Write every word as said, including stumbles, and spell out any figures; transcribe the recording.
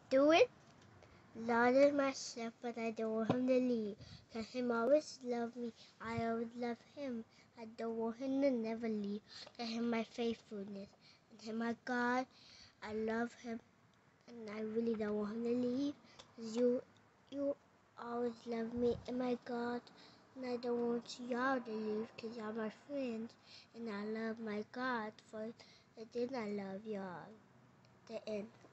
do it. Lord is my shepherd, I don't want him to leave. Cause him always love me, I always love him. I don't want him to never leave. Cause him my faithfulness. And him my God, I love him. And I really don't want him to leave. Cause you, you always love me and my God. And I don't want y'all to leave cause y'all my friends. And I love my God for, and then I love y'all. The end.